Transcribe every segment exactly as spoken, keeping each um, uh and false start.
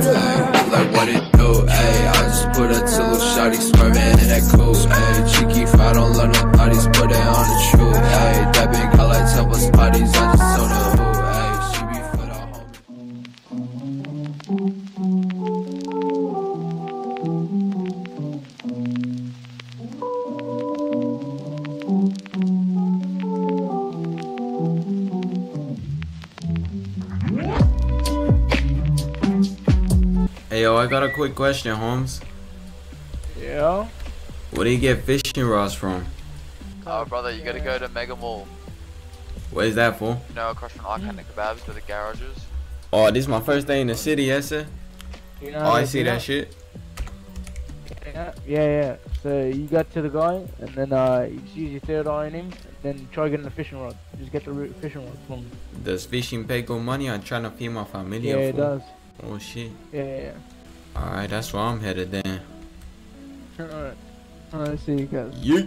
ayy, like what it do, ayy. I just put her to little shawty swerving in that coupe, ayy. Cheeky if I don't love no thotties, put it on the truth, ayy. That big girl like temple spotties, I just told her who, ayy. She be for the Hey yo, I got a quick question, Holmes. Yeah? Where do you get fishing rods from? Oh brother, you gotta go to Mega Mall. What is that for? You know, across from Arcana Kebabs where the garage is. Oh, this is my first day in the city, yes sir? You know Oh, I see that shit. Yeah, yeah, yeah. So you got to the guy, and then uh, you just use your third eye on him, and then try getting the fishing rod. Just get the ro- fishing rod from him. Does fishing pay good money? I'm trying to feed my family. Yeah, it does. Oh shit. Yeah, yeah, yeah. Alright, that's where I'm headed then. Alright. Alright, see you guys. Yeet.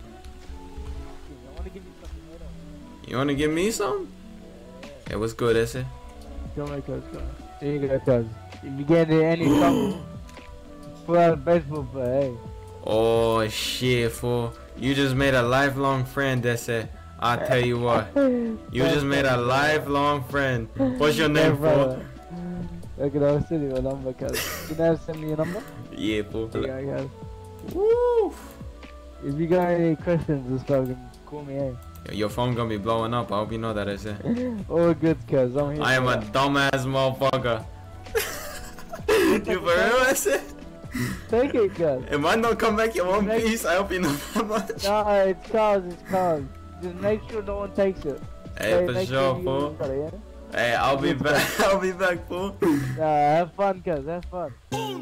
I want to give you something later. You wanna give me some? Hey, what's good, Esse? Don't make us go. There you go, cuz. If you get into any trouble, pull out a baseball bat, hey. Oh shit, fool. You just made a lifelong friend, Esse. I tell you what. You just made a lifelong friend. What's your name, fool? Okay, I'll send you a number, cuz. Can you send me a number? Yeah, fool. There you go, guys. Woo! If you got any questions, just fucking call me, hey. Your phone gonna be blowing up. I hope you know that, Esse. All good, cuz. I'm here. I am a dumbass motherfucker. You for real, Esse? Take it, cuz. If I don't come back in one Make- piece, I hope you know that much. No, it's cuz, it's cuz. Just make sure no one takes it. Hey, for make sure, you fool. got it, yeah? Hey, I'll be back. I'll be back, fool. Nah, have fun, cuz. Have fun.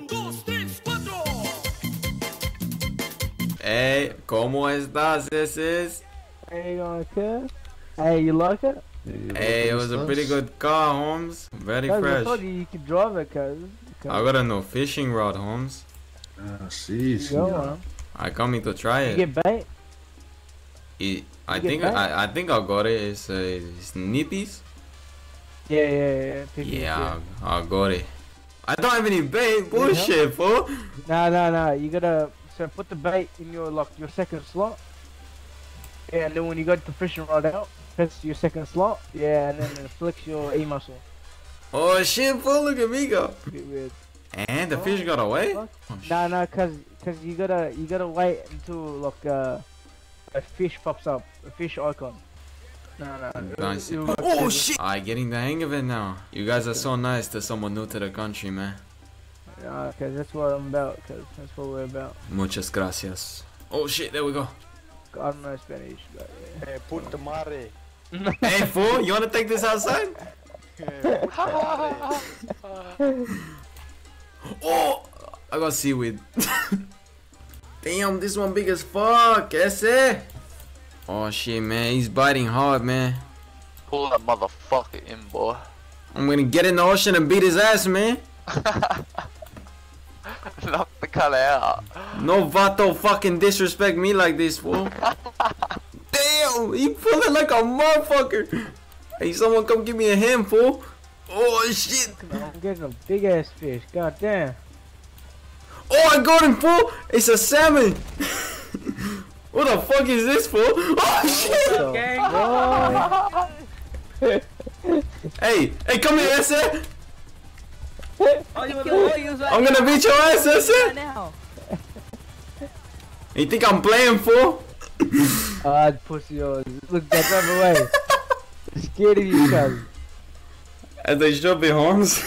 Hey, ¿cómo estás, Esse? Hey, you going, cuz? Hey, you like it? Hey, it was a pretty good car, Holmes. Very Cuz, I fresh. thought you, you could drive it, cuz. Cuz. I got a new fishing rod, Holmes. Ah, sí, sí. Go on. I coming to try You it. get bait? it I you get think back? I, I think I got it. It's, uh, it's nippies. Yeah, yeah, yeah. Pick it, Yeah, I, I got it. I don't have any bait. Bullshit, fool. No, no, no. You gotta so put the bait in your like your second slot. Yeah, and then when you got the fishing rod out, press your second slot. Yeah, and then it flicks your E muscle. Oh shit, fool. Look at me go. Bit weird. And the fish got away. Fuck. Oh, sh- No, no, cause cause you gotta you gotta wait until like uh, a fish pops up, a fish icon. No, no. Nice. it'll- it'll- Oh shit! I getting the hang of it now. You guys are so nice to someone new to the country, man. Yeah, cause that's what I'm about. Cause that's what we're about. Muchas gracias. Oh shit! There we go. I don't know Spanish, but yeah. Hey, puta madre. Hey fool, you wanna take this outside? Hey, puta madre. Oh, I got seaweed. Damn, this one big as fuck, ese. Oh shit, man, he's biting hard, man. Pull that motherfucker in, boy. I'm gonna get in the ocean and beat his ass, man. Knock the color out. No vato fucking disrespect me like this, fool. Damn, he pulling like a motherfucker. Hey, someone come give me a hand, fool. Oh shit. I'm getting a big ass fish. God damn. Oh, I got him, fool. It's a salmon. What the fuck is this, fool? Oh shit. Okay. Hey, hey, come here, ese. Oh, you kill all you I'm gonna beat your ass, ese. now. You think I'm playing, fool? Ah, pussy yours. Look that other way. I'm scared of you, cuz. As they should be, Holmes.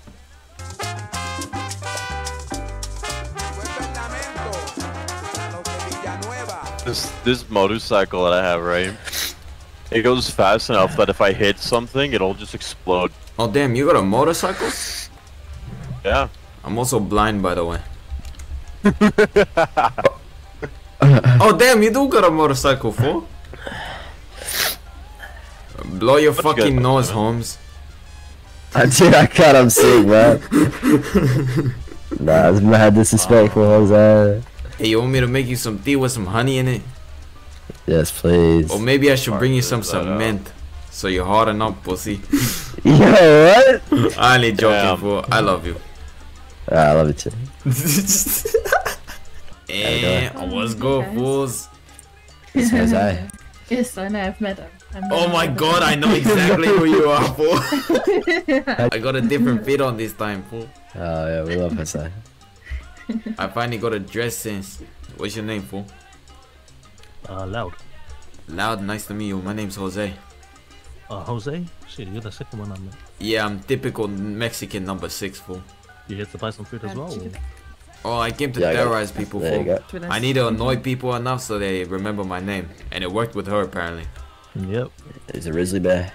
This this motorcycle that I have, right? It goes fast enough that if I hit something, it'll just explode. Oh damn, you got a motorcycle? Yeah. I'm also blind, by the way. Oh damn, you do got a motorcycle, fool. Blow your That's fucking good. nose, Holmes. I Dude, I cut him sick, man. Nah, it's mad disrespectful, Jose. Hey, you want me to make you some tea with some honey in it? Yes, please. Or maybe I should bring you some Sparkles that out. cement. So you harden up, pussy. Yo, what? I only joking, Damn. fool. I love you. Ah, I love it too. And what's good, fools? It's Jose. Yes, I know. I've met him. I've met Oh him. my god, I know exactly who you are, fool. I got a different fit on this time, fool. Oh yeah, we love Jose. I finally got a dress sense. What's your name, fool? Uh, Loud. Loud, nice to meet you. My name's Jose. Uh, Jose? Shit, you're the second one I met. Yeah, I'm typical Mexican number six, fool. You here to buy some food as well? Or? Oh, I came to Yeah, I got- terrorize people, there you fool. go. I need to annoy people enough so they remember my name. And it worked with her, apparently. Yep. He's a grizzly bear.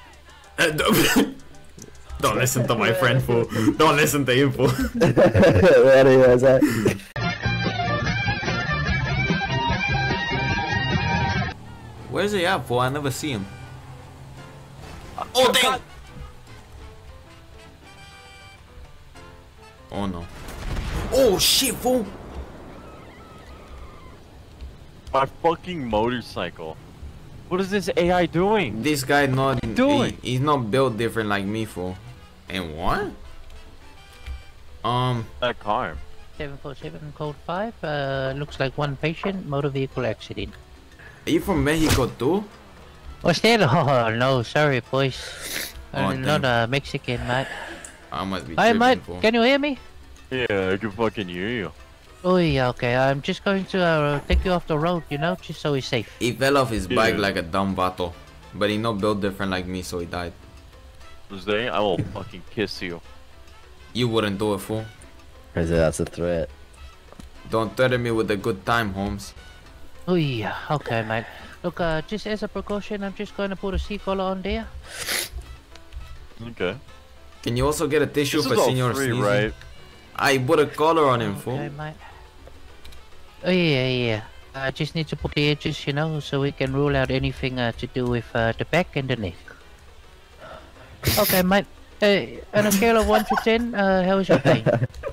Don't listen to my friend, fool. Don't listen to him, fool. What are you, Jose? Where's he at, fool? I never see him. Oh, damn! Oh, no. Oh, shit, fool! My fucking motorcycle. What is this A I doing? This guy not doing? He, he's not built different like me, fool. And what? Um, That car. seven four seven code five, uh, looks like one patient, motor vehicle accident. are you from Mexico too? What's that? Oh, no, sorry, boys. Oh, I'm not damn. a Mexican, mate. I must be Hi, tripping, mate, fool. can you hear me? Yeah, I can fucking hear you. Oh, yeah, okay, I'm just going to uh, take you off the road, you know, just so he's safe. He fell off his bike Yeah. like a dumb vato. But he not built different like me, so he died. Jose, I will fucking kiss you. You wouldn't do it, fool. Jose, that's a threat. Don't threaten me with a good time, Holmes. Oh, yeah, okay, mate. Look, uh, just as a precaution, I'm just going to put a seat collar on there. Okay. Can you also get a tissue This for is all Senor free, Sneezy? right? I put a collar on him, fool. Okay, mate. Oh, yeah, yeah. I just need to put the edges, you know, so we can rule out anything uh, to do with uh, the back and the neck. Okay, mate. Hey, on a scale of one to ten, uh, how is your pain?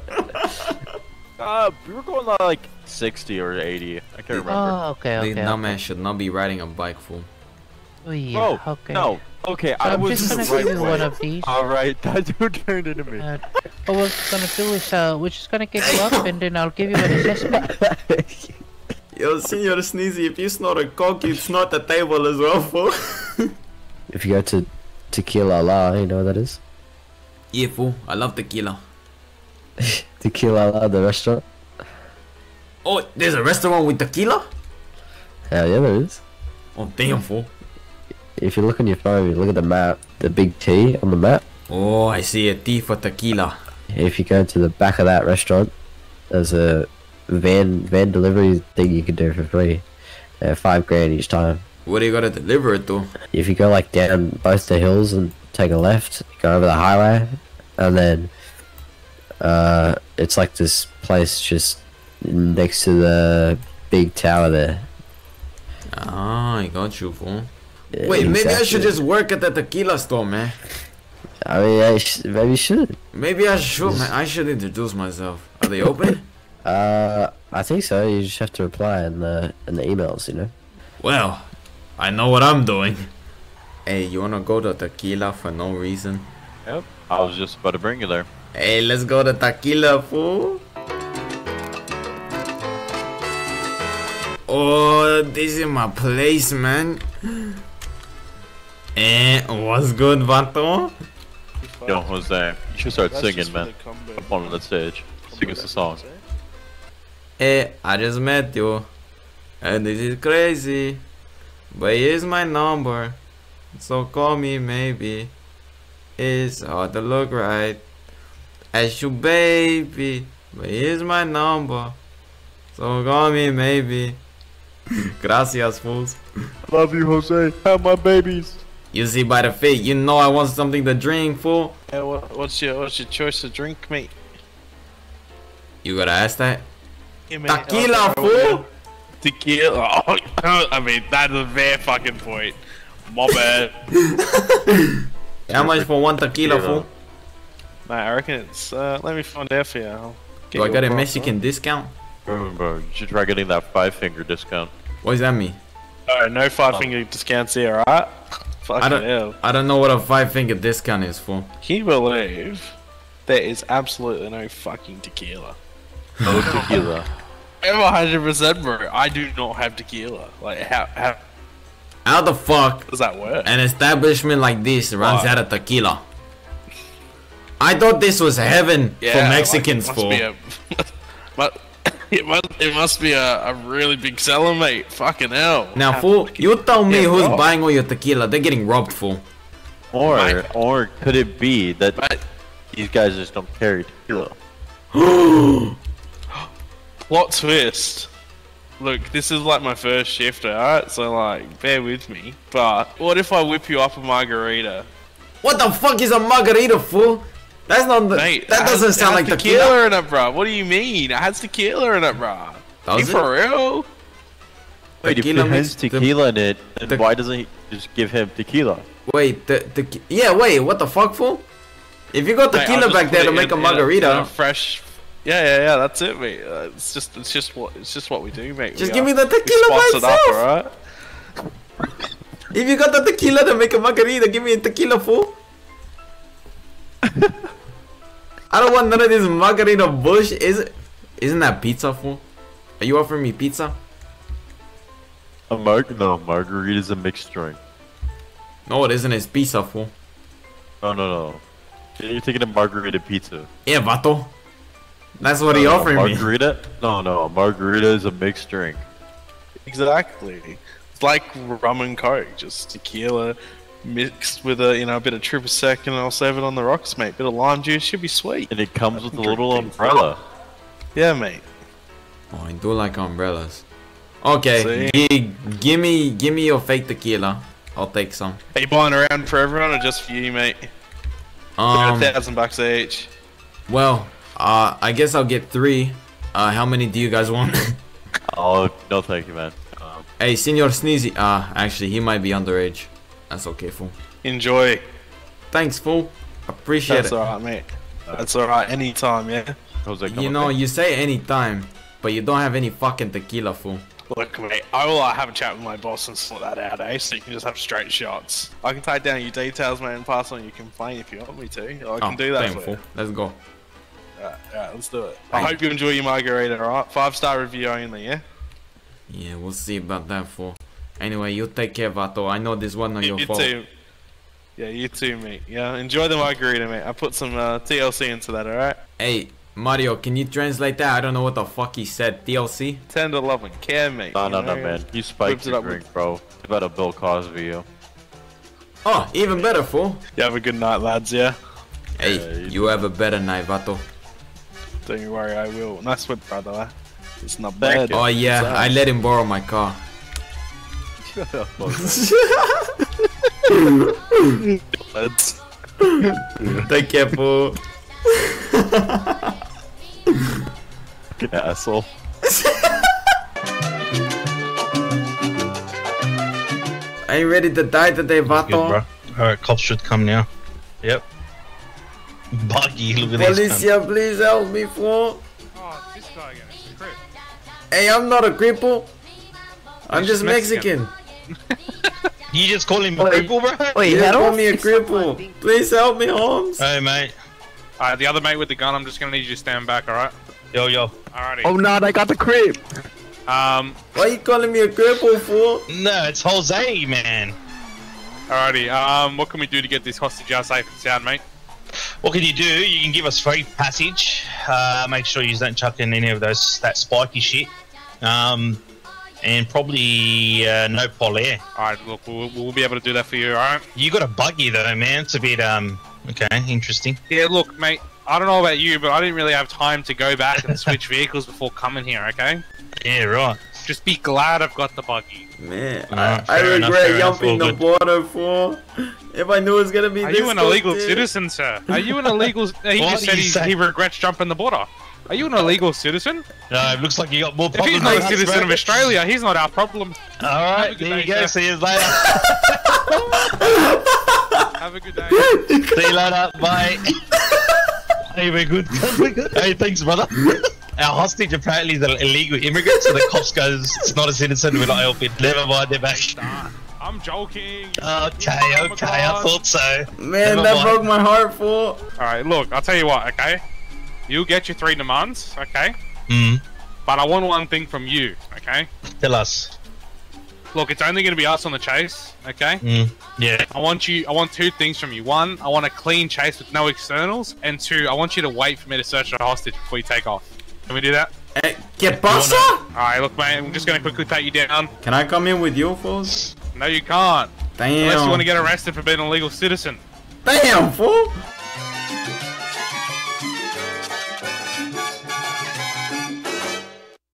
Uh, we were going on like sixty or eighty. I can't remember. Oh, okay, okay. This okay. dumbass should not be riding a bike, fool. Oh, yeah, Oh, okay. no. Okay, So I I'm was just gonna the right give you way. one of these. Alright, that dude turned into me. Uh, what we're gonna do is, uh, we're just gonna get you up and then I'll give you an assessment. Yo, Senor Sneezy, if you snort a coke, you'd snort the table as well, fool. If you go to Tequila La, you know what that is? Yeah, fool. I love tequila. Tequila La, the restaurant? Oh, there's a restaurant with tequila? Hell yeah, there is. Oh, damn, fool. If you look on your phone, you look at the map, the big T on the map. Oh, I see a T for tequila. If you go to the back of that restaurant, there's a van van delivery thing you can do for free. Uh, five grand each time. Where you gotta deliver it to? If you go like down both the hills and take a left, go over the highway, and then uh, it's like this place just next to the big tower there. Ah, I got you, fool. Yeah, Wait, maybe I should exactly. just work at the tequila store, man. I mean, I sh maybe you should. Maybe I should, man. I should introduce myself. Are they open? Uh, I think so. You just have to reply in the in the emails, you know. Well, I know what I'm doing. Hey, you wanna go to tequila for no reason? Yep. I was just about to bring you there. Hey, let's go to tequila, fool. Oh, this is my place, man. Eh, what's good, Vato? Yo, Jose, you should start singing, man. Up on that stage. Sing us a song. Hey, I just met you. And this is crazy. But here's my number. So call me maybe. It's hard to look right at you, baby. But here's my number. So call me maybe. Gracias, fools. Love you, Jose. Have my babies. You see by the fit, you know I want something to drink, fool. Yeah, what, what's your what's your choice to drink, mate? You gotta ask that? Yeah, mate. Tequila, Oh, fool. Tequila. Oh, I mean, that's a fair fucking point. My bad. How much for one tequila, Yeah. fool? Mate, I reckon it's. Uh, let me find out for you. I'll get Do I you get a price, Mexican discount? Bro, bro, you should try getting that five finger discount. What does that mean? right? Oh, no five finger discounts here, alright? I Fucking don't, hell. I don't know what a five finger discount is, fool. Can you believe there is absolutely no fucking tequila. No tequila. I'm one hundred percent, bro. I do not have tequila. Like, how, how How the fuck does that work? an establishment like this runs Why? out of tequila? I thought this was heaven Yeah, for Mexicans, like, fool. it must be a, but it must, it must be a, a really big seller, mate. Fucking hell. Now, How fool, fucking- you tell me Yeah, who's bro. buying all your tequila. They're getting robbed, fool. Or, Mate. or could it be that Mate. these guys just don't carry tequila? Plot twist. Look, this is like my first shift, alright? So, like, bear with me. But, what if I whip you up a margarita? What the fuck is a margarita, fool? That's not the. Mate, that it doesn't has- sound it like has tequila. tequila in it, bro. What do you mean? It has tequila in it, bro. Does You it? for real? Wait, if Tequila it has mix- the- tequila in it, then the- why doesn't he just give him tequila? Wait, the, the yeah, wait, what the fuck, fool? If you got Mate, I'll tequila just back put there it to make in- a in margarita, in a fresh. Yeah, yeah, yeah. That's it, mate. Uh, it's just, it's just what, it's just what we do, mate. Just We give are- me the we tequila by spice it up, itself. alright? if you got the tequila to make a margarita, give me a tequila, fool. I don't want none of this margarita bush. Is it? Isn't that pizza, fool? Are you offering me pizza? A mar- no, margarita's a mixed drink. No, it isn't. It's pizza, fool. No, no, no. You're taking a margarita pizza. Yeah, vato. That's what No, he no, offered me. margarita? No, no, a margarita is a mixed drink. Exactly. It's like rum and coke, just tequila mixed with a you know a bit of triple sec, and I'll serve it on the rocks, mate. Bit of lime juice, should be sweet. And it comes with a Drink little things. umbrella. Yeah, mate. Oh, I do like umbrellas. Okay, See? gi- give me, give me your fake tequila. I'll take some. Are you buying around for everyone or just for you, mate? Um, a thousand bucks each. well, uh, I guess I'll get three. Uh, how many do you guys want? Oh, no thank you, man. Um, Hey, Senor Sneezy. Uh, actually, he might be underage. That's okay, fool. Enjoy. Thanks, fool. Appreciate That's it. alright, mate. That's alright. Anytime, yeah. Jose, come You on, know, mate. you say anytime, but you don't have any fucking tequila, fool. Look, mate, I will uh, have a chat with my boss and sort that out, eh? So you can just have straight shots. I can take down your details, mate, and pass on your complaint if you want me to. I can Oh, do that damn, for fool. you. Let's go. Alright, alright, let's do it. I Thank hope you enjoy your margarita, alright? Five star review only, yeah? Yeah, we'll see about that, fool. Anyway, you take care, Vato. I know this wasn't your You fault. too. Yeah, you too, mate. Yeah, enjoy the margarita, mate. I put some uh, T L C into that, alright? Hey, Mario, can you translate that? I don't know what the fuck he said. T L C? Tender love and care, mate. No, you no, no, know? man. You spiked Whips it your up with- drink, bro. It's about a Bill Cosby, yo. Oh, even better, fool. You have a good night, lads, yeah? Hey, Yeah, you- you have a better night, Vato. Don't you worry, I will. Nice whip, brother. eh? It's not Thank bad. Oh, yeah, I let him borrow my car. Lads. Take care, fool. Fucking asshole. Are you ready to die today, Good, Vato? bro. Alright, cops should come now. Yep. Buggy, look at this. Policia, please help me, fool. Oh, this guy again. It's a crip. Hey, I'm not a cripple. I'm He's just just Mexican. Mexican. You just call him a cripple, bro? Wait, you call me a cripple. Please help me, Holmes. Hey, mate. Alright, the other mate with the gun, I'm just gonna need you to stand back, alright? Yo, yo. Alrighty. Oh no, they got the crib. Um, Why you calling me a cripple, fool? No, it's Jose, man. alrighty, um, what can we do to get this hostage out safe and sound, mate? What can you do? You can give us free passage. Uh, make sure you don't chuck in any of those that spiky shit. Um, and probably uh, no polaire. Alright, look, we'll, we'll be able to do that for you, alright? You got a buggy though, man. It's a bit um. Okay, interesting. Yeah, look, mate, I don't know about you, but I didn't really have time to go back and switch vehicles before coming here, okay? Yeah, right. Just be glad I've got the buggy. Man, Alright, I, I fair enough, regret fair enough, jumping all the good. border, fool. If I knew it was gonna be Are this you an illegal close, dude. citizen, sir? Are you an illegal... He What just do said you he, say? he regrets jumping the border. Are you an illegal citizen? No, it looks like you got more If problems. he's not a than us, citizen bro. of Australia, he's not our problem. All Have a right, good there day, you go. sir. See you later. Have a good day. See you later. Bye. Hey, we're good. We're good. Hey, thanks, brother. Our hostage apparently is an illegal immigrant, so the cops goes, it's not a citizen, we're not helping. Never mind, they're back. I'm joking. Okay, okay, I thought so. Man, Never that mind. broke my heart, fool. Alright, look, I'll tell you what, okay? You'll get your three demands, okay? Hmm. But I want one thing from you, okay? Tell us. Look, it's only gonna be us on the chase, okay? Hmm. Yeah. I want you. I want two things from you. One, I want a clean chase with no externals, and two, I want you to wait for me to search the hostage before you take off. Can we do that? Hey, ¿Qué pasa? Alright, look, mate. I'm just gonna quickly take you down. Can I come in with you, fools? No, you can't. Damn. Unless you want to get arrested for being a legal citizen. Damn, fool.